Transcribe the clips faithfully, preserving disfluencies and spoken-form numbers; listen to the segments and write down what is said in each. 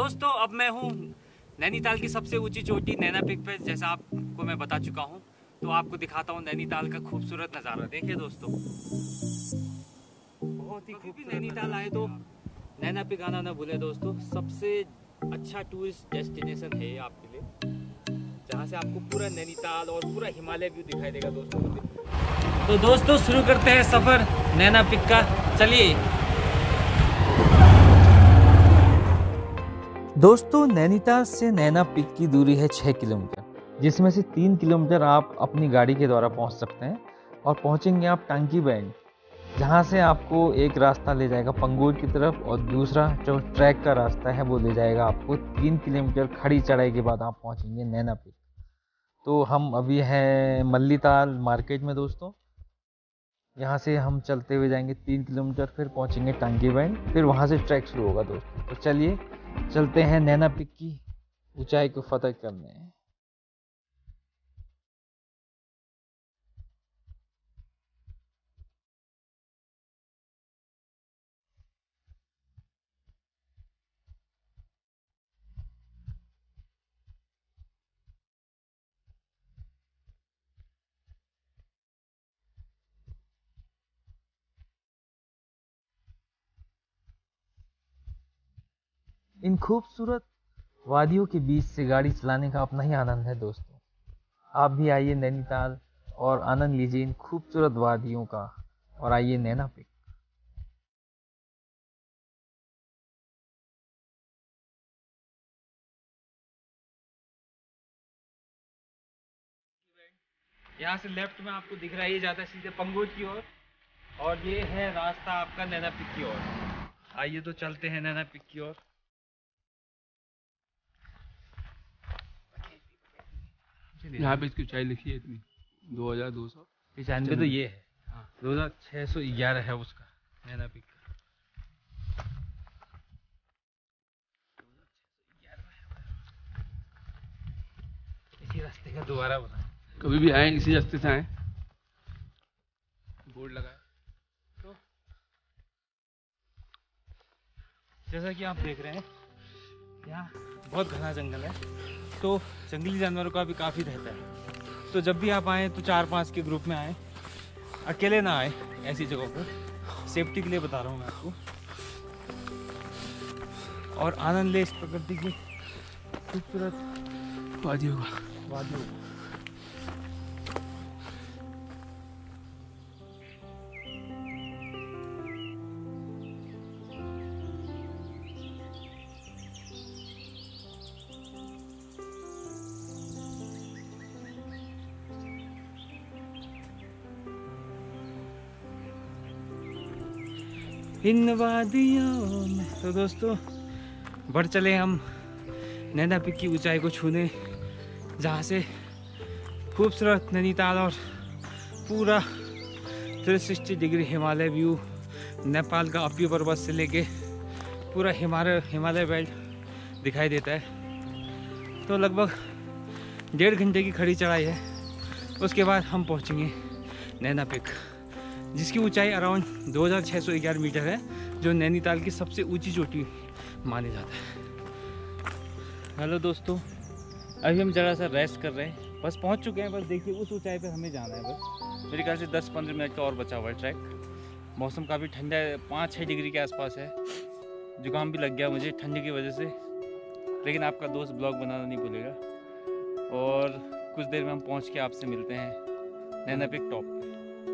दोस्तों अब मैं हूँ नैनीताल की सबसे ऊंची चोटी नैना पिक पे। जैसा आपको मैं बता चुका हूँ, तो आपको दिखाता हूँ नैनीताल का खूबसूरत नज़ारा। देखिए दोस्तों, बहुत ही खूबसूरत। नैनीताल आए तो नैना पिक आना ना भूले दोस्तों। सबसे अच्छा टूरिस्ट डेस्टिनेशन है ये आपके लिए, जहाँ से आपको पूरा नैनीताल और पूरा हिमालय व्यू दिखाई देगा दोस्तों। तो दोस्तों शुरू करते हैं सफ़र नैना पिक का। चलिए दोस्तों, नैनीताल से नैना पिक की दूरी है छः किलोमीटर, जिसमें से तीन किलोमीटर आप अपनी गाड़ी के द्वारा पहुंच सकते हैं और पहुंचेंगे आप टांकी बैंड, जहां से आपको एक रास्ता ले जाएगा पंगोट की तरफ और दूसरा जो ट्रैक का रास्ता है वो ले जाएगा आपको तीन किलोमीटर खड़ी चढ़ाई के बाद आप पहुंचेंगे नैना पिक। तो हम अभी हैं मल्लीताल मार्केट में दोस्तों। यहाँ से हम चलते हुए जाएंगे तीन किलोमीटर, फिर पहुंचेंगे टांगी बैंड, फिर वहाँ से ट्रैक शुरू होगा दोस्तों। तो चलिए चलते हैं नैना पिक की ऊंचाई को फतह करने। इन खूबसूरत वादियों के बीच से गाड़ी चलाने का अपना ही आनंद है दोस्तों। आप भी आइए नैनीताल और आनंद लीजिए इन खूबसूरत वादियों का, और आइए नैना पिक। यहाँ से लेफ्ट में आपको दिख रहा है, ये जाता है सीधे पंगोट की ओर, और, और ये है रास्ता आपका नैना पिक की ओर। आइए तो चलते हैं नैना पिक की ओर। यहाँ पे इसकी ऊंचाई लिखी है इतनी, दो हजार दो सौ पचानवे। तो ये है हाँ, दो हजार छः सौ ग्यारह है उसका नैना पिक। इसी रास्ते का दोबारा बना, कभी भी आए इसी रास्ते से आए, बोर्ड लगा है। तो जैसा कि आप देख रहे हैं, यहाँ बहुत घना जंगल है, तो जंगली जानवरों का भी काफ़ी रहता है। तो जब भी आप आएँ तो चार पांच के ग्रुप में आएँ, अकेले ना आए ऐसी जगहों पर। सेफ्टी के लिए बता रहा हूँ मैं आपको, और आनंद ले इस प्रकृति की खूबसूरत वादियों का वादियों का। इन वादियों में। तो दोस्तों बढ़ चले हम नैना पिक की ऊंचाई को छूने, जहाँ से खूबसूरत नैनीताल और पूरा तीन सौ साठ डिग्री हिमालय व्यू, नेपाल का अपी पर्वत से लेके पूरा हिमालय हिमालय बेल्ट दिखाई देता है। तो लगभग डेढ़ घंटे की खड़ी चढ़ाई है, उसके बाद हम पहुँचेंगे नैना पिक, जिसकी ऊंचाई अराउंड दो हज़ार छः सौ ग्यारह मीटर है, जो नैनीताल की सबसे ऊंची चोटी माने जाता है। हेलो दोस्तों, अभी हम ज़रा सा रेस्ट कर रहे हैं, बस पहुंच चुके हैं। बस देखिए उस ऊंचाई पे हमें जाना है। बस मेरे ख्याल से दस पंद्रह मिनट का और बचा हुआ है ट्रैक। मौसम काफ़ी ठंडा है, पाँच छः डिग्री के आसपास है। जुकाम भी लग गया मुझे ठंडी की वजह से, लेकिन आपका दोस्त ब्लॉग बनाना नहीं भूलेगा। और कुछ देर में हम पहुँच के आपसे मिलते हैं नैना पिक टॉप पे।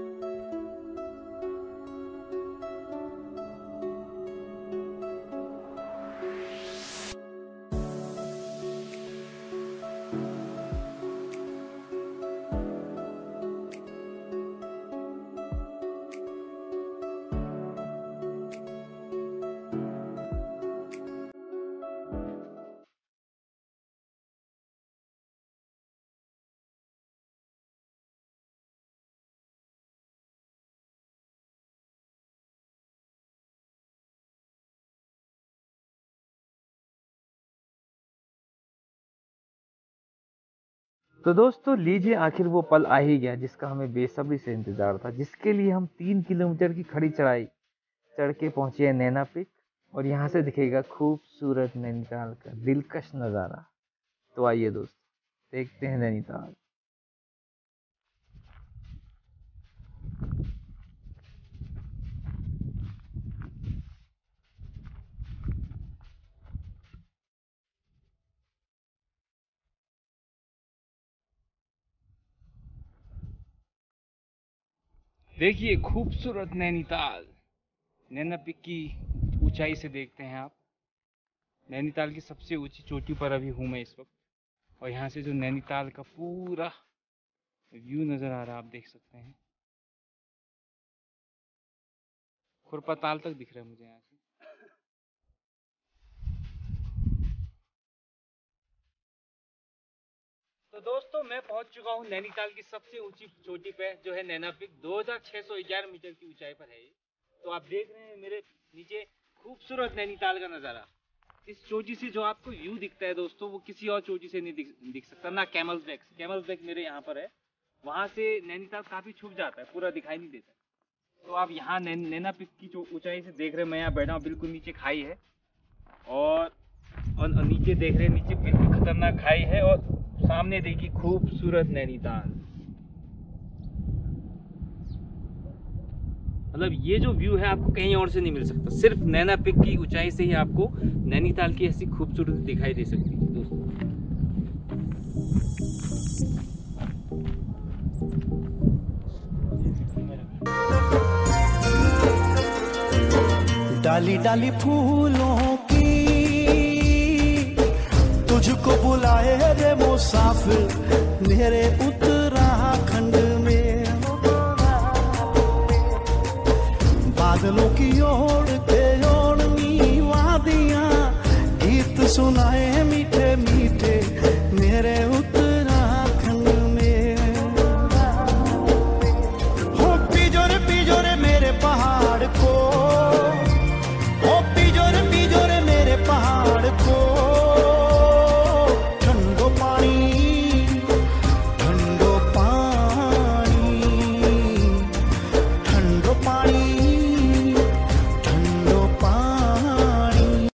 तो दोस्तों लीजिए, आखिर वो पल आ ही गया जिसका हमें बेसब्री से इंतजार था, जिसके लिए हम तीन किलोमीटर की खड़ी चढ़ाई चढ़ के पहुंचे हैं नैना पिक। और यहाँ से दिखेगा खूबसूरत नैनीताल का दिलकश नज़ारा। तो आइए दोस्तों देखते हैं नैनीताल। देखिए खूबसूरत नैनीताल, नैना पीक की ऊंचाई से देखते हैं आप। नैनीताल की सबसे ऊंची चोटी पर अभी हूँ मैं इस वक्त, और यहाँ से जो नैनीताल का पूरा व्यू नज़र आ रहा है आप देख सकते हैं। खुरपाताल तक दिख रहा है मुझे यहाँ से। तो दोस्तों मैं पहुंच चुका हूँ नैनीताल की सबसे ऊंची चोटी पे, जो है नैना पीक। दो हज़ार छह सौ ग्यारह मीटर की ऊंचाई पर है ये। तो आप देख रहे हैं मेरे नीचे खूबसूरत नैनीताल का नज़ारा। इस चोटी से जो आपको व्यू दिखता है दोस्तों, वो किसी और चोटी से नहीं दिख, दिख सकता। ना कैमल्स बैक, कैमल्स बैक मेरे यहाँ पर है, वहाँ से नैनीताल काफ़ी छुप जाता है, पूरा दिखाई नहीं देता। तो आप यहाँ नैन, नैना पीक की जो ऊंचाई से देख रहे हैं, मैं यहाँ बैठा हूँ, बिल्कुल नीचे खाई है, और, और नीचे देख रहे हैं, नीचे बिल्कुल खतरनाक खाई है, और सामने देखिए खूबसूरत नैनीताल। मतलब ये जो व्यू है आपको कहीं और से नहीं मिल सकता, सिर्फ नैना पीक की ऊंचाई से ही आपको नैनीताल की ऐसी खूबसूरती दिखाई दे सकती है दोस्तों। डाली डाली फूलों की तुझको बुलाए रे मुसाफिर मेरे उत्तराखंड में। बादलों की ओर के ओढ़नी वादियां गीत सुनाए मीठे मीठे मेरे उत्तराखंड में। हो पिजोरे पिजोरे मेरे पहाड़ को, हो पिजोरे पिजोरे मेरे पहाड़ को। ठंडो पानी ठंडो पानी ठंडो पानी ठंडो पानी।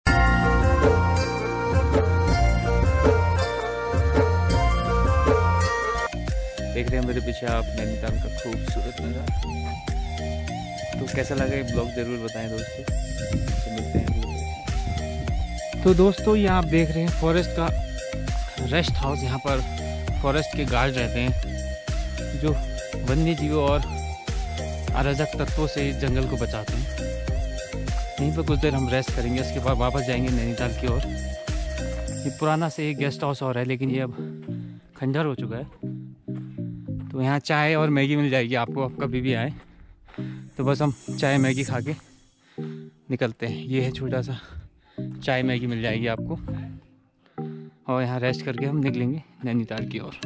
देख रहे हैं मेरे पीछे आप नैनीताल का खूबसूरत नज़ारा। तो कैसा लगा ये ब्लॉग ज़रूर बताएं दोस्तों। तो मिलते हैं। तो दोस्तों ये आप देख रहे हैं फॉरेस्ट का रेस्ट हाउस। यहाँ पर फॉरेस्ट के गार्ड रहते हैं जो वन्य जीवों और अराजक तत्वों से जंगल को बचाते हैं। यहीं पर कुछ देर हम रेस्ट करेंगे, उसके बाद वापस जाएंगे नैनीताल की ओर। ये पुराना से एक गेस्ट हाउस और है, लेकिन ये अब खंडर हो चुका है। तो यहाँ चाय और मैगी मिल जाएगी आपको, आप कभी भी आए तो बस हम चाय मैगी खा के निकलते हैं। ये है छोटा सा चाय मैगी मिल जाएगी आपको, और यहाँ रेस्ट करके हम निकलेंगे नैनीताल की ओर।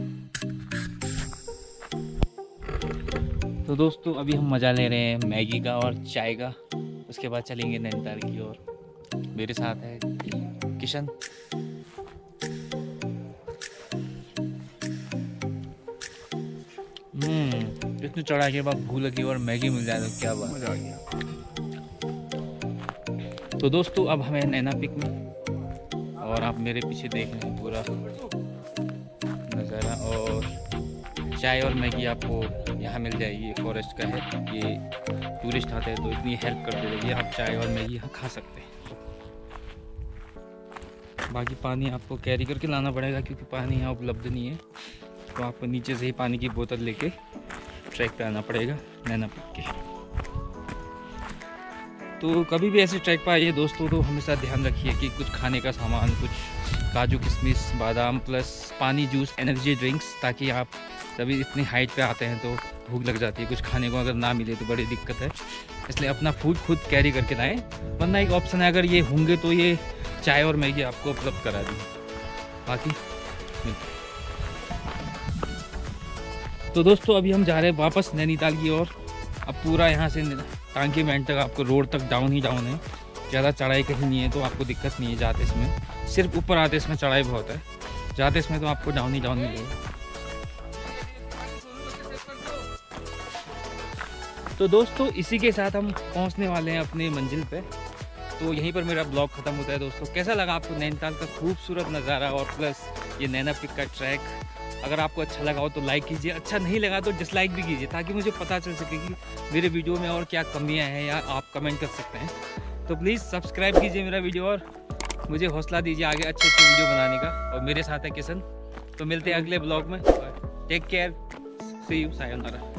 तो दोस्तों अभी हम मज़ा ले रहे हैं मैगी का और चाय का, उसके बाद चलेंगे नैनीताल की ओर। मेरे साथ है किशन। हम्म इतने चढ़ाई के बाद भूख लगी और मैगी मिल जाए तो क्या बात। मजा आ गया। तो दोस्तों अब हमें नैना पीक में, और आप मेरे पीछे देख रहे हैं पूरा नज़ारा, और चाय और मैगी आपको यहाँ मिल जाएगी। फॉरेस्ट का है, ये टूरिस्ट आते हैं तो इतनी हेल्प करते रहिए, आप चाय और मैगी यहाँ खा सकते हैं। बाकी पानी आपको कैरी करके लाना पड़ेगा, क्योंकि पानी यहाँ उपलब्ध नहीं है। तो आपको नीचे से ही पानी की बोतल लेके ट्रैक पे आना पड़ेगा नैना पीक के। तो कभी भी ऐसे ट्रैक पर आइए दोस्तों, तो हमेशा ध्यान रखिए कि कुछ खाने का सामान, कुछ काजू किशमिश बादाम प्लस पानी जूस एनर्जी ड्रिंक्स, ताकि आप तभी इतनी हाइट पे आते हैं तो भूख लग जाती है, कुछ खाने को अगर ना मिले तो बड़ी दिक्कत है। इसलिए अपना फूड खुद कैरी करके लाएं, वरना एक ऑप्शन है अगर ये होंगे तो ये चाय और मैगी आपको उपलब्ध करा दी। बाकी तो दोस्तों अभी हम जा रहे हैं वापस नैनीताल की ओर। अब पूरा यहाँ से टांकी में तक आपको रोड तक डाउन ही डाउन है, ज़्यादा चढ़ाई कहीं नहीं है, तो आपको दिक्कत नहीं है जाते इसमें। सिर्फ ऊपर आते इसमें चढ़ाई बहुत है, जाते इसमें तो आपको डाउन ही डाउन मिलेगा। तो दोस्तों इसी के साथ हम पहुंचने वाले हैं अपने मंजिल पे। तो यहीं पर मेरा ब्लॉग खत्म होता है दोस्तों। कैसा लगा आपको नैनीताल का खूबसूरत नज़ारा और प्लस ये नैना पिक का ट्रैक? अगर आपको अच्छा लगा हो तो लाइक कीजिए, अच्छा नहीं लगा तो डिसलाइक भी कीजिए, ताकि मुझे पता चल सके कि मेरे वीडियो में और क्या कमियां हैं, या आप कमेंट कर सकते हैं। तो प्लीज़ सब्सक्राइब कीजिए मेरा वीडियो और मुझे हौसला दीजिए आगे अच्छे अच्छे वीडियो बनाने का। और मेरे साथ है किशन। तो मिलते हैं अगले ब्लॉग में। Take care, see you, sayonara.